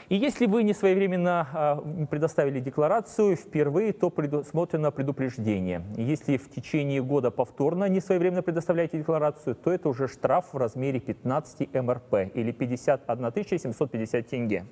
И если вы не своевременно предоставили декларацию впервые, то предусмотрено предупреждение. Если в течение года повторно не своевременно предоставляете декларацию, то это уже штраф в размере 15 МРП или 51 750 тенге.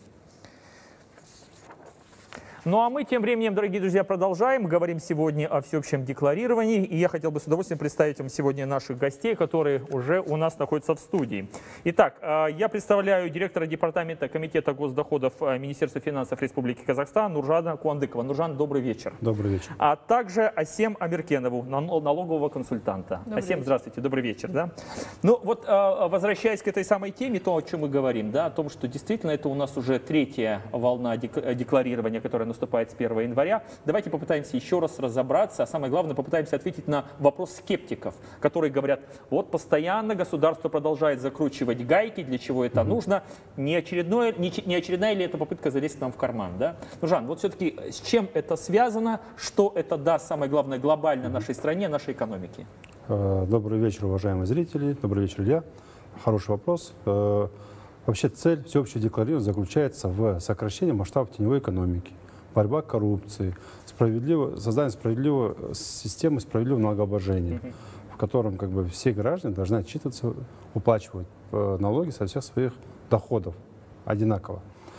Ну а мы тем временем, дорогие друзья, продолжаем. Говорим сегодня о всеобщем декларировании. И я хотел бы с удовольствием представить вам сегодня наших гостей, которые уже у нас находятся в студии. Итак, я представляю директора департамента Комитета госдоходов Министерства финансов Республики Казахстан Нуржана Куандыкова. Нуржан, добрый вечер. Добрый вечер. А также Асем Амиркенову, налогового консультанта. Добрый Асем, вечер. здравствуйте, добрый вечер. Да? Ну вот, возвращаясь к этой самой теме, то, о чем мы говорим, да, о том, что действительно это у нас уже третья волна декларирования, которая наступает с 1 января. Давайте попытаемся еще раз разобраться, а самое главное, попытаемся ответить на вопрос скептиков, которые говорят, вот постоянно государство продолжает закручивать гайки, для чего это нужно, не очередная ли это попытка залезть нам в карман, да? Ну, Жан, вот все-таки с чем это связано, что это даст, самое главное, глобально нашей стране, нашей экономике? Добрый вечер, уважаемые зрители. Добрый вечер, Илья. Хороший вопрос. Вообще цель всеобщего декларирования заключается в сокращении масштабов теневой экономики, борьба с коррупцией, создание справедливой системы справедливого налогообложения, в котором как бы все граждане должны отчитываться, уплачивать налоги со всех своих доходов одинаково.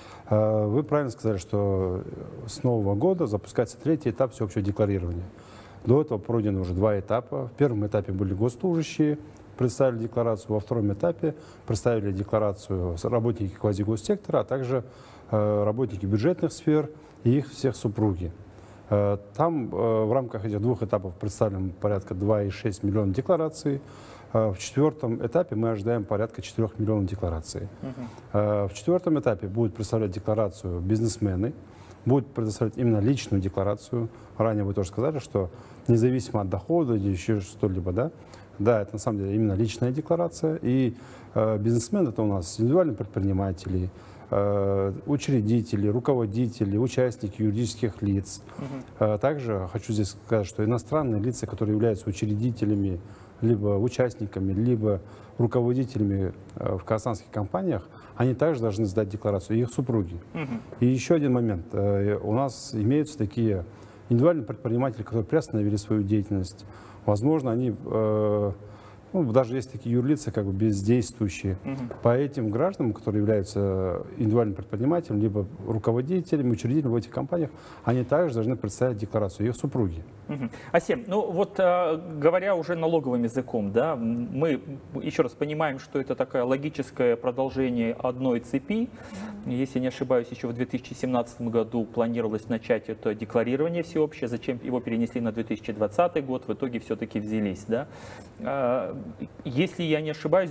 Вы правильно сказали, что с нового года запускается третий этап всеобщего декларирования. До этого пройдено уже два этапа. В первом этапе были госслужащие, представили декларацию, во втором этапе представили декларацию работники квазигоссектора, а также работники бюджетных сфер и их всех супруги. Там в рамках этих двух этапов представлено порядка 2,6 миллиона деклараций. В четвертом этапе мы ожидаем порядка 4 миллионов деклараций. В четвертом этапе будут представлять декларацию бизнесмены, будут предоставлять именно личную декларацию. Ранее вы тоже сказали, что независимо от дохода или еще что-либо, да? Да, это на самом деле именно личная декларация. И бизнесмен — это у нас индивидуальные предприниматели, учредители, руководители, участники юридических лиц. Также хочу здесь сказать, что иностранные лица, которые являются учредителями, либо участниками, либо руководителями в казахстанских компаниях, они также должны сдать декларацию, и их супруги. И еще один момент. У нас имеются такие индивидуальные предприниматели, которые приостановили свою деятельность. Возможно, они, даже есть такие юрлицы, как бы бездействующие. По этим гражданам, которые являются индивидуальным предпринимателем, либо руководителями, учредителями в этих компаниях, они также должны представить декларацию, их супруги. Асем, ну вот говоря уже налоговым языком, да, мы еще раз понимаем, что это такое логическое продолжение одной цепи. Если не ошибаюсь, еще в 2017 году планировалось начать это декларирование всеобщее, зачем его перенесли на 2020 год, в итоге все-таки взялись, да. Если я не ошибаюсь, с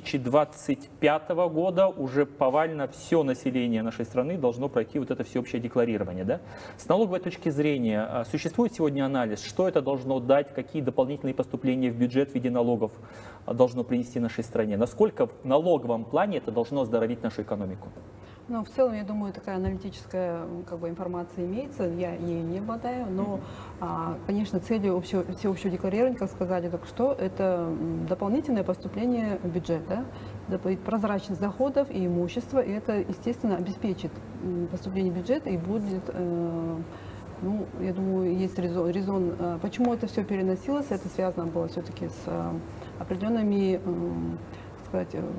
2025 года уже повально все население нашей страны должно пройти вот это всеобщее декларирование, да. С налоговой точки зрения, существует сегодня анализ, что это должно дать, какие дополнительные поступления в бюджет в виде налогов должно принести нашей стране? Насколько в налоговом плане это должно оздоровить нашу экономику? Ну, в целом, я думаю, такая аналитическая информация имеется, я ею не обладаю, но, конечно, целью всеобщего декларирования, как сказали только что, это дополнительное поступление в бюджет, да? Прозрачность доходов и имущества, и это, естественно, обеспечит поступление в бюджет и будет, ну, я думаю, есть резон, почему это все переносилось, это связано было все-таки с определенными, так сказать,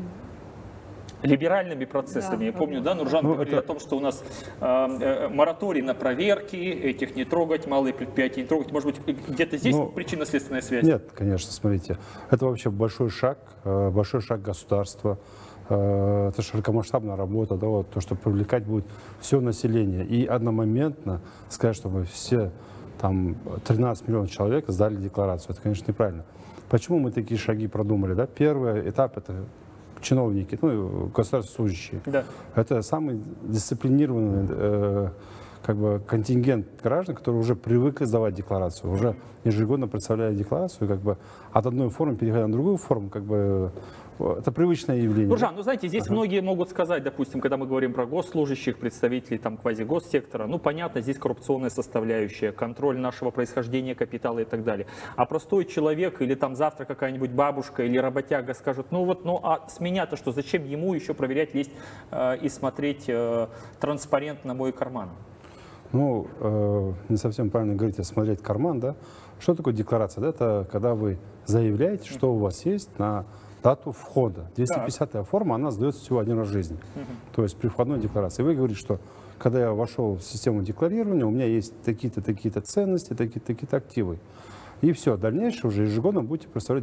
либеральными процессами. Да, я помню, да, Нуржан говорил о том, что у нас мораторий на проверки, этих не трогать, малые предприятия не трогать. Может быть, где-то здесь причинно-следственная связь? Нет, конечно, смотрите. Это вообще большой шаг государства. Это широкомасштабная работа, да, вот, то, что привлекать будет все население. И одномоментно сказать, чтобы все там 13 миллионов человек сдали декларацию. Это, конечно, неправильно. Почему мы такие шаги продумали? Да? Первый этап — это чиновники, ну, государственные служащие. Да. Это самый дисциплинированный контингент граждан, которые уже привыкли сдавать декларацию, уже ежегодно представляют декларацию, от одной формы переходя на другую форму, это привычное явление. Нуржан, ну знаете, здесь многие могут сказать, допустим, когда мы говорим про госслужащих, представителей там квазигоссектора, ну понятно, здесь коррупционная составляющая, контроль нашего происхождения капитала и так далее. А простой человек или там завтра какая-нибудь бабушка или работяга скажут, ну вот, ну а с меня-то что, зачем ему еще проверять, лезть и смотреть транспарент на мой карман? Ну, не совсем правильно говорите, смотреть карман, да? Что такое декларация? Это когда вы заявляете, что у вас есть на дату входа. 250-я форма, она сдается всего один раз в жизни. То есть при входной декларации. Вы говорите, что когда я вошел в систему декларирования, у меня есть такие-то, такие-то ценности, такие-то, такие-то активы. И все, дальнейшее уже ежегодно будете представлять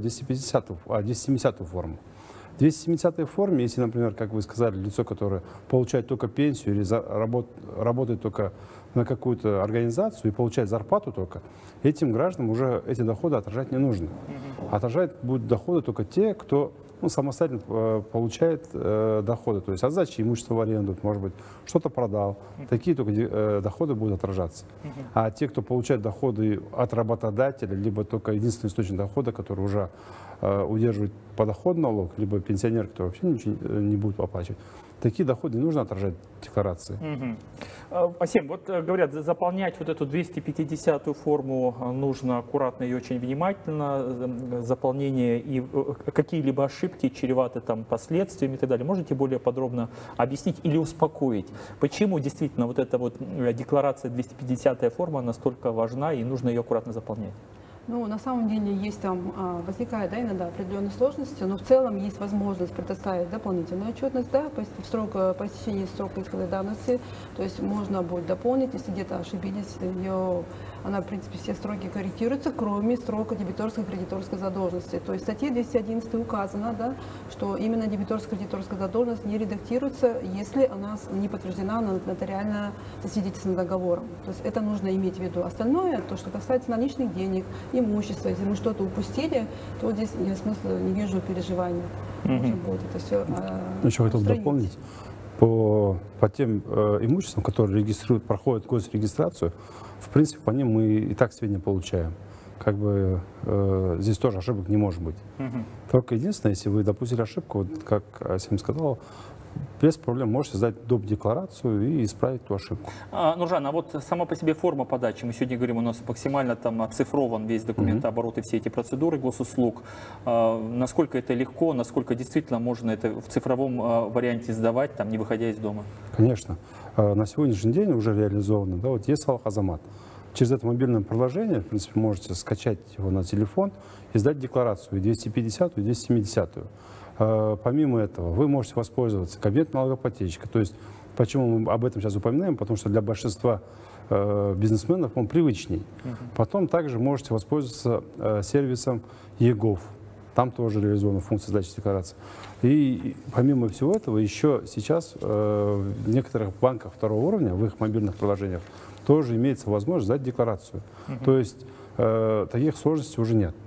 270-ю форму. В 270-й форме, если, например, как вы сказали, лицо, которое получает только пенсию или работает только на какую-то организацию и получает зарплату только, этим гражданам уже эти доходы отражать не нужно. Отражать будут доходы только те, кто самостоятельно получает доходы, то есть от сдачи имущества в аренду, может быть, что-то продал. Такие только доходы будут отражаться. А те, кто получает доходы от работодателя, либо только единственный источник дохода, который уже удерживает подоходный налог, либо пенсионер, который вообще ничего не будет оплачивать, такие доходы не нужно отражать в декларации. Асем, вот говорят, заполнять вот эту 250-ю форму нужно аккуратно и очень внимательно. Заполнение и какие-либо ошибки чреваты там последствиями и так далее. Можете более подробно объяснить или успокоить, почему действительно вот эта вот декларация 250-я форма настолько важна и нужно ее аккуратно заполнять? Ну, на самом деле есть там, возникает, да, иногда определенные сложности, но в целом есть возможность предоставить дополнительную отчетность, да, по истечении срока исковой давности, то есть можно будет дополнить, если где-то ошибились, она, в принципе, все сроки корректируются, кроме срока дебиторской и кредиторской задолженности. То есть в статье 211 указано, да, что именно дебиторская и кредиторская задолженность не редактируется, если она не подтверждена нотариально засвидетельственным договором. То есть это нужно иметь в виду. Остальное, то, что касается наличных денег, имущества, если мы что-то упустили, то здесь я смысла не вижу переживания. Можно будет это все еще хотел дополнить. По тем имуществам, которые проходят госрегистрацию, в принципе, по ним мы и так сведения получаем. Как бы здесь тоже ошибок не может быть. Только единственное, если вы допустили ошибку, вот как Асем сказал, без проблем можете сдать доп. Декларацию и исправить ту ошибку. Нуржан, а вот сама по себе форма подачи, мы сегодня говорим, у нас максимально там оцифрован весь документооборот и все эти процедуры госуслуг. Насколько это легко, насколько действительно можно это в цифровом варианте сдавать, там, не выходя из дома? Конечно. На сегодняшний день уже реализовано. Да, вот есть Алхазамат. Через это мобильное приложение, в принципе, можете скачать его на телефон и сдать декларацию и 250-ю, и 270-ю. Помимо этого, вы можете воспользоваться кабинетом налогоплательщика. То есть, почему мы об этом сейчас упоминаем? Потому что для большинства бизнесменов он привычней. Потом также можете воспользоваться сервисом ЕГОВ. Там тоже реализована функция сдачи декларации. И помимо всего этого, еще сейчас в некоторых банках второго уровня, в их мобильных приложениях, тоже имеется возможность сдать декларацию. То есть таких сложностей уже нет.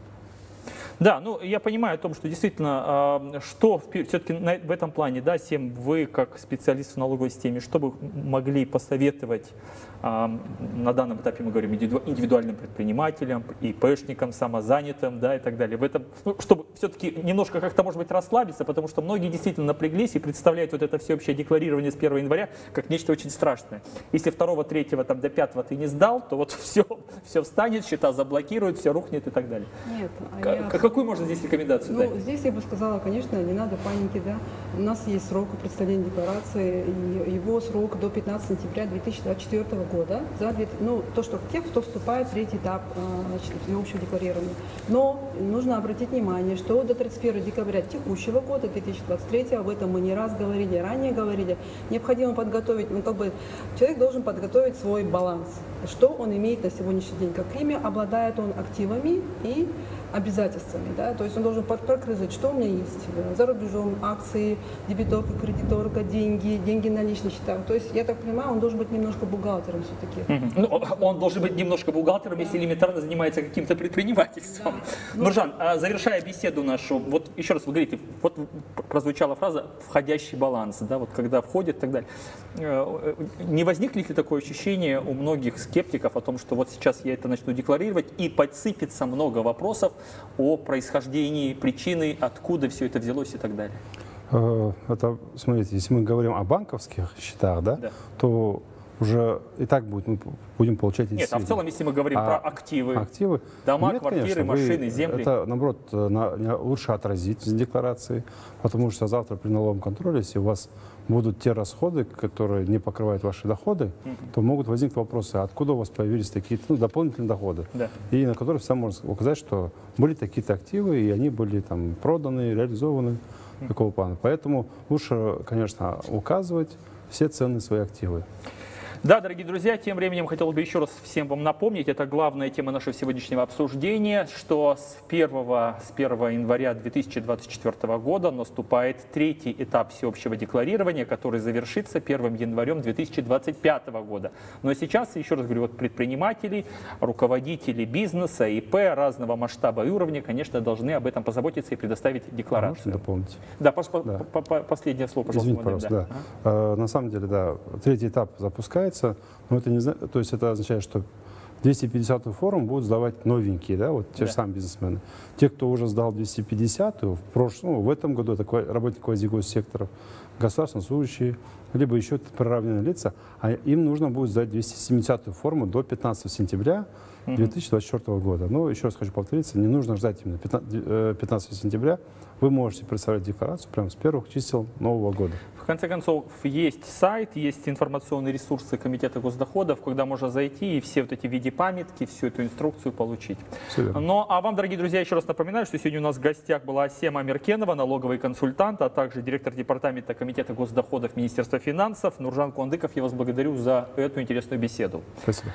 Да, ну я понимаю о том, что действительно, что все-таки в этом плане, да, Сем, вы как специалист в налоговой системе, что бы могли посоветовать на данном этапе, мы говорим, индивидуальным предпринимателям, ИПшникам, самозанятым, да, и так далее. В этом, ну, чтобы все-таки немножко как-то, может быть, расслабиться, потому что многие действительно напряглись и представляют вот это всеобщее декларирование с 1 января как нечто очень страшное. Если 2, 3, там, до 5 ты не сдал, то вот все встанет, счета заблокируют, все рухнет и так далее. Нет, какую можно здесь рекомендацию дать? Здесь я бы сказала, конечно, не надо паники, да. У нас есть срок представления декларации, и его срок до 15 сентября 2024 года. То, что тех, кто вступает в третий этап всеобщего декларирования. Но нужно обратить внимание, что до 31 декабря текущего года, 2023, об этом мы не раз говорили, ранее говорили, необходимо подготовить, человек должен подготовить свой баланс. Что он имеет на сегодняшний день, какими обладает он активами и обязательствами, да, то есть он должен прокрыть, что у меня есть за рубежом, акции, дебиторка, кредиторка, деньги на личных счетах. То есть, я так понимаю, он должен быть немножко бухгалтером все-таки. Ну, он должен быть немножко бухгалтером, если элементарно занимается каким-то предпринимательством. Да. Нуржан, завершая беседу нашу, вот еще раз вы говорите, вот прозвучала фраза «входящий баланс», да, вот когда входит и так далее. Не возникнет ли такое ощущение у многих скептиков о том, что вот сейчас я это начну декларировать и подсыпется много вопросов, о происхождении, причины, откуда все это взялось и так далее. Это, смотрите, если мы говорим о банковских счетах, да, то уже и так мы будем получать эти Нет, а в целом, если мы говорим про активы, дома, нет, квартиры, конечно, машины, земли. Это, наоборот, лучше отразить в декларации, потому что завтра при налоговом контроле, если у вас будут те расходы, которые не покрывают ваши доходы, то могут возникнуть вопросы, откуда у вас появились такие дополнительные доходы, и на которые всегда можно указать, что были такие-то активы, и они были там проданы, реализованы, такого плана. Поэтому лучше, конечно, указывать все ценные свои активы. Да, дорогие друзья, тем временем хотел бы еще раз всем вам напомнить, это главная тема нашего сегодняшнего обсуждения, что с 1 января 2024 года наступает третий этап всеобщего декларирования, который завершится 1 январем 2025 года. Но сейчас, еще раз говорю, вот предприниматели, руководители бизнеса, ИП разного масштаба и уровня, конечно, должны об этом позаботиться и предоставить декларацию. Можно дополнить? Да, последнее слово, пожалуйста. Извините, пожалуйста, да. На самом деле, да, третий этап запускается. Но это не, то есть это означает, что 250-й форум будут сдавать новенькие, да, вот те же самые бизнесмены. Те, кто уже сдал 250-ю, в этом году это работники квазигоссекторов, государственные служащие, либо еще приравненные лица, а им нужно будет сдать 270-ю форму до 15 сентября 2024 года. Но еще раз хочу повториться, не нужно ждать именно 15 сентября. Вы можете представлять декларацию прямо с первых чисел Нового года. В конце концов, есть сайт, есть информационные ресурсы Комитета госдоходов, куда можно зайти и все вот эти в виде памятки, всю эту инструкцию получить. Ну, а вам, дорогие друзья, еще раз напоминаю, что сегодня у нас в гостях была Асема Меркенова, налоговый консультант, а также директор департамента Комитета госдоходов Министерства финансов Нуржан Куандыков. Я вас благодарю за эту интересную беседу. Спасибо.